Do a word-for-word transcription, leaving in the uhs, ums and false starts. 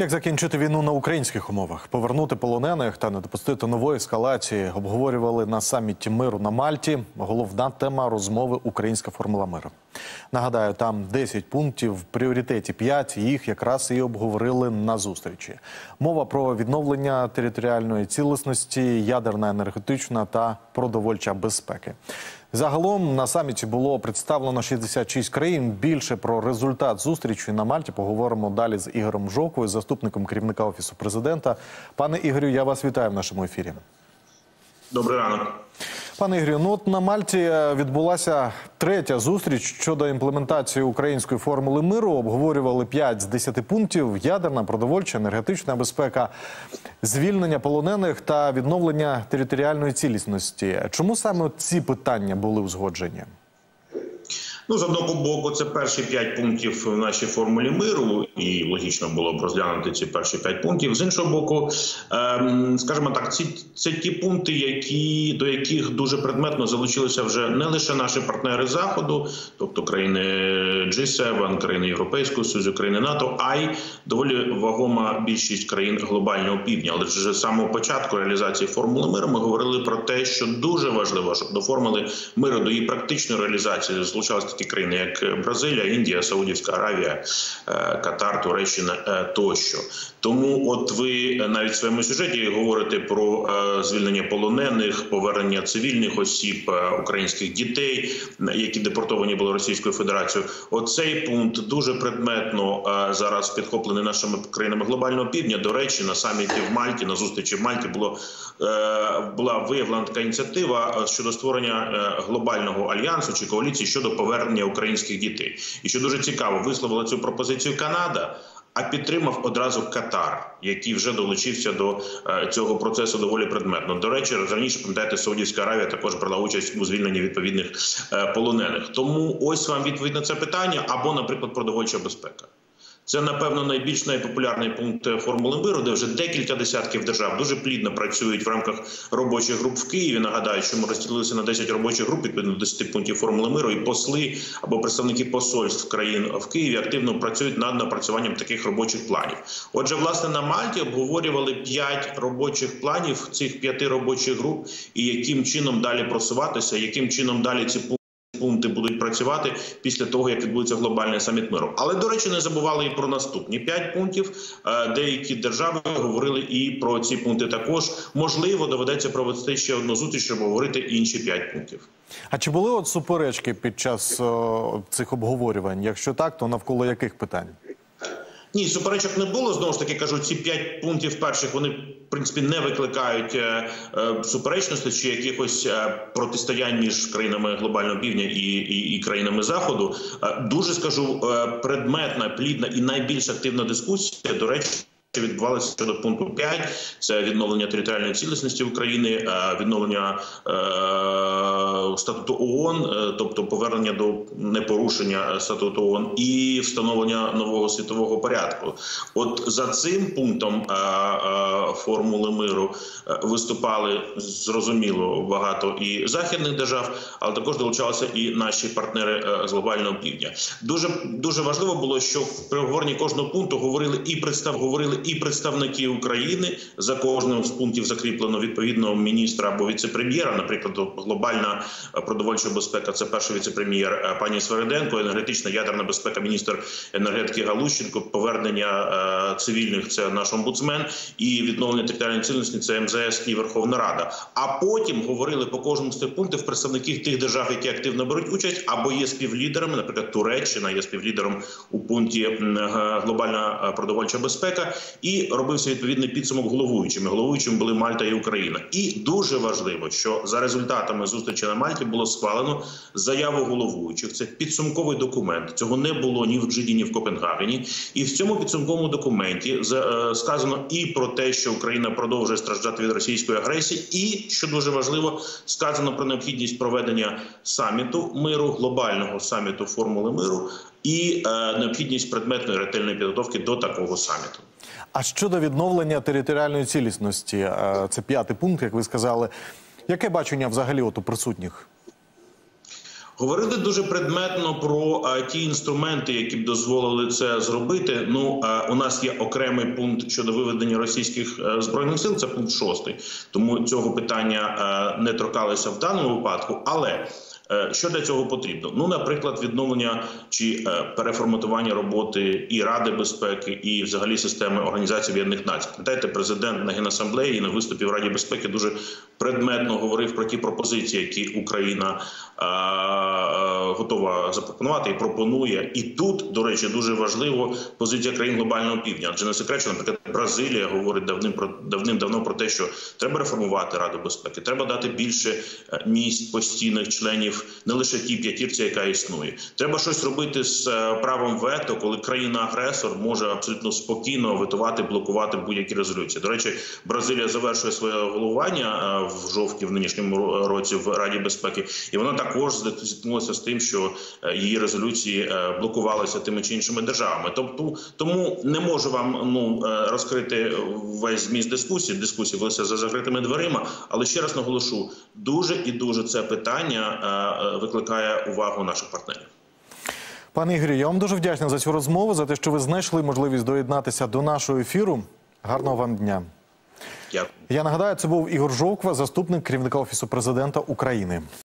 Як закінчити війну на українських умовах, повернути полонених та не допустити нової ескалації, обговорювали на саміті миру на Мальті. Головна тема розмови – українська формула миру. Нагадаю, там десять пунктів, в пріоритеті п'ять, їх якраз і обговорили на зустрічі. Мова про відновлення територіальної цілісності, ядерна, енергетична та продовольча безпеки. Загалом на саміті було представлено шістдесят шість країн. Більше про результат зустрічі на Мальті поговоримо далі з Ігорем Жовкою, заступником керівника Офісу президента. Пане Ігорю, я вас вітаю в нашому ефірі. Добрий ранок. Пане Ігорю, ну от на Мальті відбулася третя зустріч щодо імплементації української формули миру. Обговорювали п'ять з десяти пунктів: ядерна, продовольча, енергетична безпека, звільнення полонених та відновлення територіальної цілісності. Чому саме ці питання були узгоджені? Ну, з одного боку, це перші п'ять пунктів в нашій формулі миру, і логічно було б розглянути ці перші п'ять пунктів. З іншого боку, ем, скажімо так, ці, це ті пункти, які, до яких дуже предметно залучилися вже не лише наші партнери Заходу, тобто країни джі севен, країни Європейського Союзу, країни НАТО, а й доволі вагома більшість країн глобального півдня. Але вже з самого початку реалізації формули миру ми говорили про те, що дуже важливо, щоб до формули миру, до її практичної реалізації залучалися такі країни, як Бразилія, Індія, Саудівська Аравія, Катар, Туреччина тощо. Тому от ви навіть в своєму сюжеті говорите про звільнення полонених, повернення цивільних осіб, українських дітей, які депортовані були Російською Федерацією. Оцей пункт дуже предметно зараз підхоплений нашими країнами глобального півдня. До речі, на саміті в Мальті, на зустрічі в Мальті було, була виявлена така ініціатива щодо створення глобального альянсу чи коаліції щодо повернення українських дітей. І що дуже цікаво, висловила цю пропозицію Канада, а підтримав одразу Катар, який вже долучився до е, цього процесу доволі предметно. До речі, раніше, пам'ятаєте, Саудівська Аравія також брала участь у звільненні відповідних е, полонених. Тому ось вам відповідь на це питання, або, наприклад, продовольча безпека. Це, напевно, найбільш найпопулярний пункт формули миру, де вже декілька десятків держав дуже плідно працюють в рамках робочих груп в Києві. Нагадаю, що ми розділилися на десять робочих груп, відповідно до десяти пунктів формули миру, і посли або представники посольств країн в Києві активно працюють над напрацюванням таких робочих планів. Отже, власне, на Мальті обговорювали п'ять робочих планів цих п'яти робочих груп, і яким чином далі просуватися, яким чином далі ці пункти пункти будуть працювати після того, як відбудеться глобальний саміт миру. Але, до речі, не забували і про наступні п'ять пунктів. Деякі держави говорили і про ці пункти також. Можливо, доведеться провести ще одну зустріч, щоб говорити інші п'ять пунктів. А чи були от суперечки під час о, цих обговорювань? Якщо так, то навколо яких питань? Ні, суперечок не було. Знову ж таки, кажу, ці п'ять пунктів перших, вони, в принципі, не викликають е, е, суперечності чи якихось е, протистоянь між країнами глобального півдня і, і, і країнами Заходу. Е, дуже, скажу, е, предметна, плідна і найбільш активна дискусія, до речі, відбувалося щодо пункту п'ять. Це відновлення територіальної цілісності України, відновлення е, статуту ООН, тобто повернення до непорушення статуту ООН і встановлення нового світового порядку. От за цим пунктом е, е, формули миру виступали, зрозуміло, багато і західних держав, але також долучалися і наші партнери з глобального півдня. Дуже, дуже важливо було, що при обговоренні кожного пункту говорили і представ, говорили і представники України, за кожним з пунктів закріплено відповідного міністра або віце-прем'єра, наприклад, глобальна продовольча безпека – це перший віце-прем'єр пані Свериденко, енергетична ядерна безпека – міністр енергетики Галущенко, повернення е, цивільних – це наш омбудсмен, і відновлення територіальної цілісності – це ем зе ес і Верховна Рада. А потім говорили по кожному з тих пунктів представники тих держав, які активно беруть участь, або є співлідерами, наприклад, Туреччина є співлідером у пункті глобальна продовольча безпека, і робився відповідний підсумок головуючими. Головуючими були Мальта і Україна. І дуже важливо, що за результатами зустрічі на Мальті було схвалено заяву головуючих. Це підсумковий документ. Цього не було ні в Джиді, ні в Копенгагені. І в цьому підсумковому документі сказано і про те, що Україна продовжує страждати від російської агресії, і, що дуже важливо, сказано про необхідність проведення саміту миру, глобального саміту формули миру, і е, необхідність предметної ретельної підготовки до такого саміту. А щодо відновлення територіальної цілісності, це п'ятий пункт, як ви сказали, яке бачення взагалі от у присутніх? Говорили дуже предметно про а, ті інструменти, які б дозволили це зробити. Ну, а, у нас є окремий пункт щодо виведення російських а, збройних сил, це пункт шостий. Тому цього питання а, не торкалося в даному випадку. Але що для цього потрібно? Ну, наприклад, відновлення чи е, переформатування роботи і Ради безпеки, і взагалі системи Організації Об'єднаних Націй. Пам'ятаєте, президент на Генасамблеї і на виступі в Раді безпеки дуже предметно говорив про ті пропозиції, які Україна е, е, готова запропонувати і пропонує. І тут, до речі, дуже важливо позиція країн глобального півдня. Адже не секрет, що, наприклад, Бразилія говорить давним-давно про те, що треба реформувати Раду безпеки, треба дати більше місць постійних членів, не лише тій п'ятірці, яка існує. Треба щось робити з правом вето, коли країна-агресор може абсолютно спокійно ветувати, блокувати будь-які резолюції. До речі, Бразилія завершує своє головування в жовтні в нинішньому році в Раді безпеки, і вона також зіткнулася з тим, що її резолюції блокувалися тими чи іншими державами. Тобто, тому не можу вам ну, розкрити весь зміст дискусії, дискусії велися за закритими дверима, але ще раз наголошу, дуже і дуже це питання викликає увагу наших партнерів. Пане Ігорю, я вам дуже вдячний за цю розмову, за те, що ви знайшли можливість доєднатися до нашого ефіру. Гарного вам дня. Дякую. Я нагадаю, це був Ігор Жовква, заступник керівника Офісу президента України.